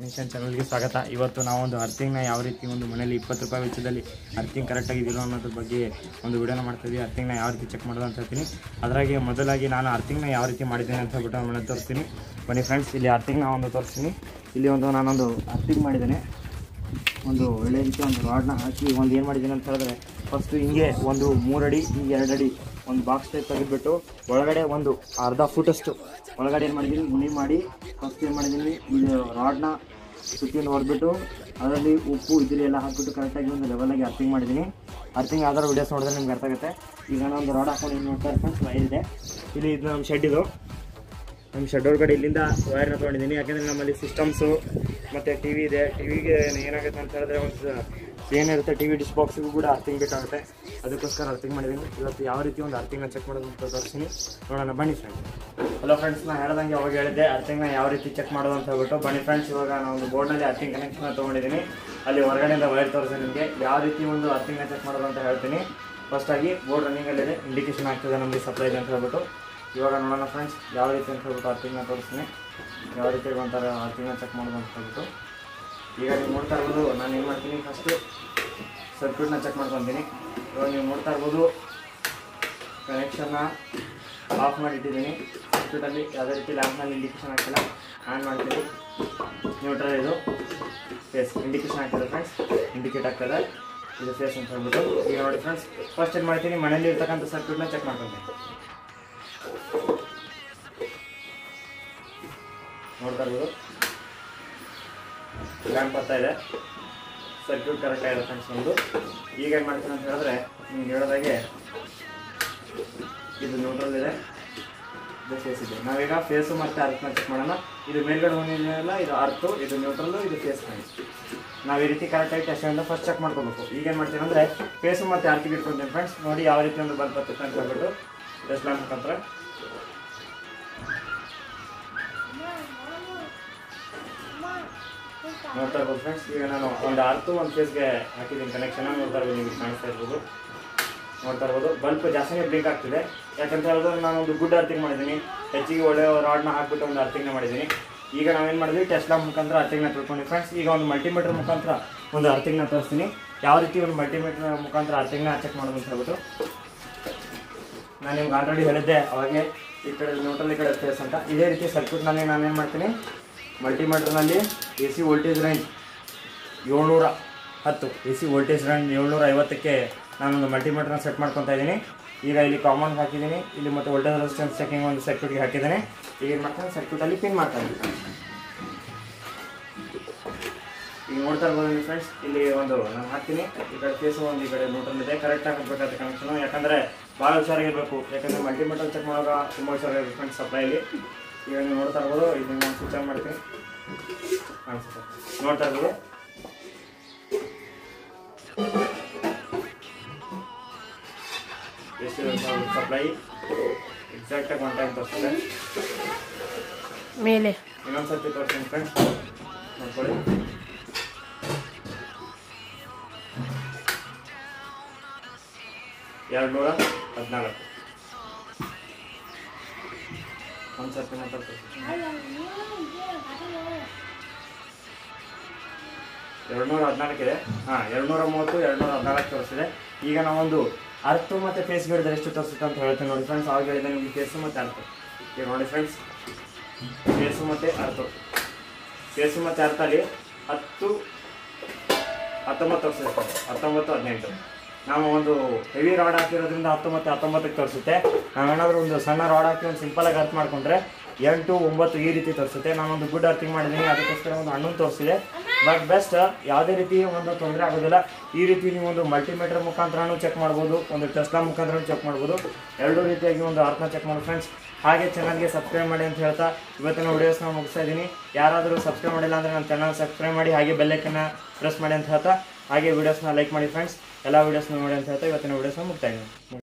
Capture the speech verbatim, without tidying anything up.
Technician ಚಾನಲ್ಗೆ ಸ್ವಾಗತ. ಇವತ್ತು ನಾವೊಂದು ಅರ್ಥಿಂಗ್ನ ಯಾವ ರೀತಿ ಒಂದು ಮನೆಯಲ್ಲಿ ಇಪ್ಪತ್ತು ರೂಪಾಯಿ ವೆಚ್ಚದಲ್ಲಿ ಅರ್ಥಿಂಗ್ ಕರೆಕ್ಟಾಗಿದ್ದಿಲ್ಲ ಅನ್ನೋದ್ರ ಬಗ್ಗೆ ಒಂದು ವಿಡಿಯೋನ ಮಾಡ್ತಿದ್ವಿ. ಅರ್ಥಿಂಗ್ನ ಯಾವ ರೀತಿ ಚೆಕ್ ಮಾಡೋದು ಅಂತ ಹೇಳ್ತೀನಿ. ಅದರಾಗಿ ಮೊದಲಾಗಿ ನಾನು ಅರ್ಥಿಂಗ್ನ ಯಾವ ರೀತಿ ಮಾಡಿದ್ದೀನಿ ಅಂತ ಹೇಳ್ಬಿಟ್ಟು ನಾನು ಮನೆ ತೋರಿಸ್ತೀನಿ. ಬನ್ನಿ ಫ್ರೆಂಡ್ಸ್, ಇಲ್ಲಿ ಅರ್ಥಿಂಗ್ನ ಒಂದು ತೋರಿಸ್ತೀನಿ. ಇಲ್ಲಿ ಒಂದು ನಾನೊಂದು ಅರ್ಥಿಂಗ್ ಮಾಡಿದ್ದೇನೆ. ಒಂದು ಒಳ್ಳೆ ರೀತಿ ಒಂದು ರಾಡ್ನ ಹಾಕಿ ಒಂದು ಏನು ಮಾಡಿದ್ದೀನಿ ಅಂತ ಹೇಳಿದ್ರೆ, ಫಸ್ಟು ಹಿಂಗೆ ಒಂದು ಮೂರಡಿ ಹಿಂಗೆ ಎರಡು ಅಡಿ ಒಂದು ಬಾಕ್ಸ್ ಟೈಪ್ ತೆಗೆದುಬಿಟ್ಟು ಒಳಗಡೆ ಒಂದು ಅರ್ಧ ಫುಟಷ್ಟು ಒಳಗಡೆ ಏನು ಮಾಡಿದ್ದೀನಿ ಗುಣಿ ಮಾಡಿ ಫಸ್ಟ್ ಏನು ಮಾಡಿದ್ದೀನಿ ಇದು ರಾಡ್ನ ಸುತ್ತಿನ ಹೊಡೆದ್ಬಿಟ್ಟು ಅದರಲ್ಲಿ ಉಪ್ಪು ಇದ್ರಲ್ಲಿ ಎಲ್ಲ ಹಾಕ್ಬಿಟ್ಟು ಕರೆಕ್ಟಾಗಿ ಒಂದು ಲೆವೆಲಾಗಿ ಅರ್ಥಿಂಗ್ ಮಾಡಿದ್ದೀನಿ. ಅರ್ಥಿಂಗ್ ಯಾವ್ದಾರು ವೀಡಿಯೋಸ್ ನೋಡಿದ್ರೆ ನಿಮ್ಗೆ ಅರ್ಥ ಆಗುತ್ತೆ. ಈಗ ನಾನು ಒಂದು ರಾಡ್ ಹಾಕೊಂಡು ಏನು ನೋಡ್ತಾ ಫ್ರೆಂಡ್ಸ್ ವೈರ್ ಇದೆ. ಇಲ್ಲಿ ಇದು ನಮ್ಮ ಶೆಡ್, ಇದು ನಮ್ಮ ಶೆಡ್ ಒಳಗಡೆ ಇಲ್ಲಿಂದ ವೈರ್ನ ತೊಗೊಂಡಿದ್ದೀನಿ. ಯಾಕೆಂದರೆ ನಮ್ಮಲ್ಲಿ ಸಿಸ್ಟಮ್ಸು ಮತ್ತು ಟಿ ವಿ ಇದೆ. ಟಿ ವಿಗೆ ಏನಾಗುತ್ತೆ ಅಂತ ಹೇಳಿದ್ರೆ ಒಂದು ಏನಿರುತ್ತೆ ಟಿ ವಿ ಡಿಶ್ ಬಾಕ್ಸಿಗೂ ಕೂಡ ಅರ್ಥಿಂಗ್ ಬೇಕಾಗುತ್ತೆ. ಅದಕ್ಕೋಸ್ಕರ ಅರ್ಥಿಂಗ್ ಮಾಡಿದ್ದೀನಿ. ಇವತ್ತು ಯಾವ ರೀತಿ ಒಂದು ಅರ್ಥಿಂಗ್ನ ಚೆಕ್ ಮಾಡೋದು ಅಂತ ತೋರಿಸ್ತೀನಿ, ನೋಡೋಣ ಬನ್ನಿ ಫ್ರೆಂಡ್ಸ್. ಹಲೋ ಫ್ರೆಂಡ್ಸ್, ನಾನು ಹೇಳ್ದಂಗೆ ಅವಾಗ ಹೇಳಿದ್ದೆ ಅರ್ಥಿಂಗ್ನ ಯಾವ ರೀತಿ ಚೆಕ್ ಮಾಡೋದು ಅಂತ ಹೇಳ್ಬಿಟ್ಟು. ಬನ್ನಿ ಫ್ರೆಂಡ್ಸ್, ಇವಾಗ ನಾನು ಒಂದು ಬೋರ್ಡ್ನಲ್ಲಿ ಅರ್ಥಿಂಗ್ ಕನೆಕ್ಷನ್ ತೊಗೊಂಡಿದ್ದೀನಿ. ಅಲ್ಲಿ ಹೊರಗಡೆಯಿಂದ ವೈರ್ ತೋರಿಸಿ ನಿಮಗೆ ಯಾವ ರೀತಿ ಒಂದು ಅರ್ಥಿಂಗ್ನ ಚೆಕ್ ಮಾಡೋದು ಅಂತ ಹೇಳ್ತೀನಿ. ಫಸ್ಟಾಗಿ ಬೋರ್ಡ್ ರನ್ನಿಂಗಲ್ಲಿದೆ, ಇಂಡಿಕೇಶನ್ ಆಗ್ತದೆ ನಮಗೆ ಸಪ್ಲೈ ಇದೆ ಅಂತ ಹೇಳ್ಬಿಟ್ಟು. ಇವಾಗ ನೋಡೋಣ ಫ್ರೆಂಡ್ಸ್ ಯಾವ ರೀತಿ ಅಂತ ಹೇಳ್ಬಿಟ್ಟು ಅರ್ಥಿಂಗ್ನ ತೋರಿಸ್ತೀನಿ, ಯಾವ ರೀತಿ ಒಂಥರ ಅರ್ಥಿಂಗ್ನ ಚೆಕ್ ಮಾಡೋದು ಅಂತ ಹೇಳ್ಬಿಟ್ಟು. ಈಗ ನೀವು ನೋಡ್ತಾ ಇರ್ಬೋದು, ನಾನು ಏನು ಮಾಡ್ತೀನಿ ಫಸ್ಟು ಸರ್ಕ್ಯೂಟ್ನ ಚೆಕ್ ಮಾಡ್ಕೊತೀನಿ. ಇವಾಗ ನೀವು ನೋಡ್ತಾ ಇರ್ಬೋದು ಕನೆಕ್ಷನ್ನ ಆಫ್ ಮಾಡಿಟ್ಟಿದ್ದೀನಿ. ಸರ್ಕ್ಯೂಟಲ್ಲಿ ಯಾವುದೇ ರೀತಿ ಲ್ಯಾಂಪ್ನಲ್ಲಿ ಇಂಡಿಕೇಶನ್ ಆಗ್ತಿಲ್ಲ. ಆನ್ ಮಾಡ್ತೀನಿ, ನ್ಯೂಟ್ರಲ್ ಇದು ಫೇಸ್ ಇಂಡಿಕೇಶನ್ ಆಗ್ತದೆ ಫ್ರೆಂಡ್ಸ್, ಇಂಡಿಕೇಟ್ ಆಗ್ತದೆ ಇದು ಫೇಸ್ ಅಂತ ಹೇಳ್ಬಿಟ್ಟು. ಈಗ ನೋಡಿ ಫ್ರೆಂಡ್ಸ್, ಫಸ್ಟ್ ಏನು ಮಾಡ್ತೀನಿ ಮನೇಲಿ ಇರ್ತಕ್ಕಂಥ ಸರ್ಕ್ಯೂಟ್ನ ಚೆಕ್ ಮಾಡ್ಕೊತೀನಿ. ನೋಡ್ತಾ ಇರ್ಬೋದು ಲ್ಯಾಂಪ್ ಬರ್ತಾ ಇದೆ, ಸರ್ಕ್ಯೂಟ್ ಕರೆಕ್ಟಾಗಿದೆ ಫ್ರೆಂಡ್ಸ್ ಒಂದು. ಈಗ ಏನು ಮಾಡ್ತೀನಿ ಅಂತ ಹೇಳಿದ್ರೆ ನಿಮ್ಗೆ ಹೇಳೋದಾಗೆ ಇದು ನ್ಯೂಟ್ರಲ್ ಇದೆ, ಇದು ಫೇಸ್ ಇದೆ. ನಾವೀಗ ಫೇಸು ಮತ್ತು ಅರ್ಥನ ಚೆಕ್ ಮಾಡೋಣ. ಇದು ಮೇಲ್ಗಡೆ ಹೊಂದಿದೆಯಲ್ಲ ಇದು ಅರ್ಥು, ಇದು ನ್ಯೂಟ್ರಲ್ಲು, ಇದು ಫೇಸ್ ಫ್ರೆಂಡ್ಸ್. ನಾವು ಈ ರೀತಿ ಕರೆಕ್ಟಾಗಿ ಟೆಸ್ಟಿಂದ ಫಸ್ಟ್ ಚೆಕ್ ಮಾಡ್ಕೋಬೇಕು. ಈಗ ಏನು ಮಾಡ್ತೀನಿ ಅಂದರೆ ಫೇಸು ಮತ್ತು ಅರ್ಥಿಗೆ ಇಟ್ಕೊಳ್ತೀನಿ ಫ್ರೆಂಡ್ಸ್. ನೋಡಿ ಯಾವ ರೀತಿ ಒಂದು ಬಲ್ಪ್ ಬರ್ತೈತೆ ಅಂತ ಹೇಳ್ಬಿಟ್ಟು ಟೆಸ್ಟ್ ಲ್ಯಾಂಪ್ ಮುಖಾಂತರ ನೋಡ್ತಾ ಇರ್ಬೋದು ಫ್ರೆಂಡ್ಸ್. ಈಗ ನಾನು ಒಂದು ಅರ್ಥ ಒಂದು ಫೇಸ್ಗೆ ಹಾಕಿದ್ದೀನಿ ಕನೆಕ್ಷನ್, ನೋಡ್ತಾ ಇರ್ಬೋದು, ನಿಮಗೆ ಕಾಣಿಸ್ತಾ ಇರ್ಬೋದು. ನೋಡ್ತಾ ಇರ್ಬೋದು ಬಲ್ಪ್ ಜಾಸ್ತಿನೇ ಬ್ಲಿಂಕ್ ಆಗ್ತಿದೆ. ಯಾಕಂತ ಹೇಳಿದ್ರೆ ನಾನು ಒಂದು ಗುಡ್ ಅರ್ಥಿಂಗ್ ಮಾಡಿದ್ದೀನಿ, ಹೆಚ್ಚಿಗೆ ಒಳ್ಳೆಯ ರಾಡ್ನ ಹಾಕ್ಬಿಟ್ಟು ಒಂದು ಅರ್ಥಿಂಗ್ನ ಮಾಡಿದ್ದೀನಿ. ಈಗ ನಾವೇನು ಮಾಡಿದ್ವಿ ಟೆಸ್ಟ್ ಲ್ಯಾಂಪ್ ಮುಖಾಂತರ ಅರ್ಥಿಂಗ್ನ ತಿಳ್ಕೊಂಡು ಫ್ರೆಂಡ್ಸ್. ಈಗ ಒಂದು ಮಲ್ಟಿಮೀಟರ್ ಮುಖಾಂತರ ಒಂದು ಅರ್ಥಿಂಗ್ನ ತೋರಿಸ್ತೀನಿ, ಯಾವ ರೀತಿ ಒಂದು ಮಲ್ಟಿಮೀಟರ್ ಮುಖಾಂತರ ಅರ್ಥಿಂಗ್ನ ಚೆಕ್ ಮಾಡೋದು ಅಂತ ಹೇಳ್ಬಿಟ್ಟು. ನಾನು ನಿಮ್ಗೆ ಆಲ್ರೆಡಿ ಹೇಳಿದ್ದೆ ಅವಾಗೆ ಈ ಕಡೆ ನ್ಯೂಟ್ರಲ್ ಈ ಕಡೆ ಫೇಸ್ ಅಂತ. ಇದೇ ರೀತಿ ಸರ್ಕ್ಯೂಟ್ನಲ್ಲಿ ನಾನೇನು ಮಾಡ್ತೀನಿ ಮಲ್ಟಿಮೀಟರ್ನಲ್ಲಿ ಎ ಸಿ ವೋಲ್ಟೇಜ್ ರೇಂಜ್ ಏಳ್ನೂರ ಹತ್ತು ಎ ಸಿ ವೋಲ್ಟೇಜ್ ರೇಂಜ್ ಏಳ್ನೂರ ಐವತ್ತಕ್ಕೆ ನಾನೊಂದು ಮಲ್ಟಿಮೀಟರ್ನ ಸೆಟ್ ಮಾಡ್ಕೊತಾ ಇದ್ದೀನಿ. ಈಗ ಇಲ್ಲಿ ಕಾಮನ್ ಹಾಕಿದ್ದೀನಿ, ಇಲ್ಲಿ ಮತ್ತು ವೋಲ್ಟೇಜ್ ರೆಸಿಸ್ಟೆನ್ಸ್ ಚೆಕಿಂಗ್ ಒಂದು ಸರ್ಕ್ಯೂಟ್ಗೆ ಹಾಕಿದ್ದೇನೆ. ಈಗ ಏನು ಮಾಡ್ತಾನೆ ಸರ್ಕ್ಯೂಟಲ್ಲಿ ಪಿನ್ ಮಾಡ್ತಾನೆ. ಈಗ ನೋಡ್ತಾ ಇರ್ಬೋದು ಫ್ರೆಂಡ್ಸ್, ಇಲ್ಲಿ ಒಂದು ನಾನು ಹಾಕ್ತೀನಿ, ಈ ಕಡೆ ಫೇಸು ಒಂದು ಈ ಕಡೆ ನ್ಯೂಟ್ರಲ್ ಇದೆ. ಕರೆಕ್ಟಾಗಿ ಹಾಕಬೇಕಾದ ಕನೆಕ್ಷನು, ಯಾಕಂದರೆ ಭಾಳ ಹುಷಾರಾಗಿರಬೇಕು. ಯಾಕಂದರೆ ಮಲ್ಟಿಮೀಟರ್ ಚೆಕ್ ಮಾಡುವಾಗ ತುಂಬ ಹುಷಾರಾಗಿರ್ಬೇಕು ಫ್ರೆಂಡ್ಸ್ ಸಪ್ಲೈಲಿ. ಈಗ ನೀವು ನೋಡ್ತಾ ಇರ್ಬೋದು, ಇದನ್ನು ನಾನು ಸ್ವಿಚ್ ಆನ್ ಮಾಡ್ತೀನಿ, ಕಾಣಿಸುತ್ತೆ ನೋಡ್ತಾ ಇರ್ಬೋದು. ಎಷ್ಟು ಸಪ್ಲೈ ಎಕ್ಸಾಕ್ಟಾಗಿ ಒನ್ ಟೈಮ್ ತೋರಿಸ್ತದೆ ಮೇಲೆ. ಇನ್ನೊಂದು ಸರ್ತಿ ತೋರಿಸ್ತೀನಿ ಫ್ರೆಂಡ್ಸ್, ನೋಡ್ಕೊಳ್ಳಿ. ಎರಡು ನೂರ ಹದಿನಾಲ್ಕು ಒಂದು ಸರ್ತಿ ಮಾತಾಡ್ತೀವಿ. ಎರಡು ನೂರ ಹದಿನಾಲ್ಕಿದೆ. ಹಾಂ, ಎರಡು ನೂರ ಮೂವತ್ತು ಎರಡು ನೂರ ಹದಿನಾಲ್ಕು ತೋರಿಸಿದೆ. ಈಗ ನಾವೊಂದು ಅರ್ಥ ಮತ್ತು ಫೇಸ್ಗೆ ಹೇಳಿದ್ರೆ ಎಷ್ಟು ತೋರಿಸುತ್ತೆ ಅಂತ ಹೇಳ್ತೀನಿ ನೋಡಿ ಫ್ರೆಂಡ್ಸ್. ಆವಾಗ ಹೇಳಿದೆ ನಿಮಗೆ ಫೇಸು ಮತ್ತು ಅರ್ಥ. ಈಗ ನೋಡಿ ಫ್ರೆಂಡ್ಸ್, ಫೇಸು ಮತ್ತು ಅರ್ಥ ಫೇಸು ಮತ್ತು ಅರ್ಥಲ್ಲಿ ಹತ್ತು ಹತ್ತೊಂಬತ್ತು ತೋರಿಸಿದೆ, ಹತ್ತೊಂಬತ್ತು ಹದಿನೆಂಟು. ನಾವು ಒಂದು ಹೆವಿ ರಾಡ್ ಹಾಕಿರೋದ್ರಿಂದ ಹತ್ತೊಂಬತ್ತು ಹತ್ತೊಂಬತ್ತಕ್ಕೆ ತೋರಿಸುತ್ತೆ. ನಾವೇನಾದರೂ ಒಂದು ಸಣ್ಣ ರಾಡ್ ಹಾಕಿ ಒಂದು ಸಿಂಪಲಾಗಿ ಅರ್ಥ ಮಾಡಿಕೊಂಡ್ರೆ ಎಂಟು ಒಂಬತ್ತು ಈ ರೀತಿ ತೋರಿಸುತ್ತೆ. ನಾನೊಂದು ಗುಡ್ ಅರ್ಥಿಂಗ್ ಮಾಡಿದ್ದೀನಿ, ಅದಕ್ಕೋಸ್ಕರ ಒಂದು ಹಣ್ಣನ್ನು ತೋರಿಸಿದೆ. ಬಟ್ ಬೆಸ್ಟ್, ಯಾವುದೇ ರೀತಿ ಒಂದು ತೊಂದರೆ ಆಗೋದಿಲ್ಲ. ಈ ರೀತಿ ನೀವು ಒಂದು ಮಲ್ಟಿಮೀಟರ್ ಮುಖಾಂತರನೂ ಚೆಕ್ ಮಾಡ್ಬೋದು, ಒಂದು ಟೆಸ್ಲಾ ಮುಖಾಂತರ ಚೆಕ್ ಮಾಡ್ಬೋದು. ಎರಡೂ ರೀತಿಯಾಗಿ ಒಂದು ಅರ್ಥನ ಚೆಕ್ ಮಾಡಿ ಫ್ರೆಂಡ್ಸ್. ಹಾಗೆ ಚಾನಲ್ಗೆ ಸಬ್ಸ್ಕ್ರೈಬ್ ಮಾಡಿ ಅಂತ ಹೇಳ್ತಾ ಇವತ್ತಿನ ವೀಡಿಯೋಸ್ನ ಮುಗಿಸ್ತಾ ಇದ್ದೀನಿ. ಯಾರಾದರೂ ಸಬ್ಸ್ಕ್ರೈಬ್ ಮಾಡಿಲ್ಲ ಅಂದರೆ ನನ್ನ ಚಾನಲ್ ಸಬ್ಸ್ಕ್ರೈಬ್ ಮಾಡಿ, ಹಾಗೆ ಬೆಲ್ಲೈಕನ್ನ ಪ್ರೆಸ್ ಮಾಡಿ ಅಂತ ಹೇಳ್ತಾ, ಹಾಗೆ ವೀಡಿಯೋಸ್ನ ಲೈಕ್ ಮಾಡಿ ಫ್ರೆಂಡ್ಸ್. ಎಲ್ಲ ವೀಡಿಯೋಸ್ನ ನೋಡಿ ಅಂತ ಹೇಳ್ತಾ ಇವತ್ತಿನ ವೀಡಿಯೋಸ್ನ ಮುಗ್ತಾ ಇದ್ದೀನಿ.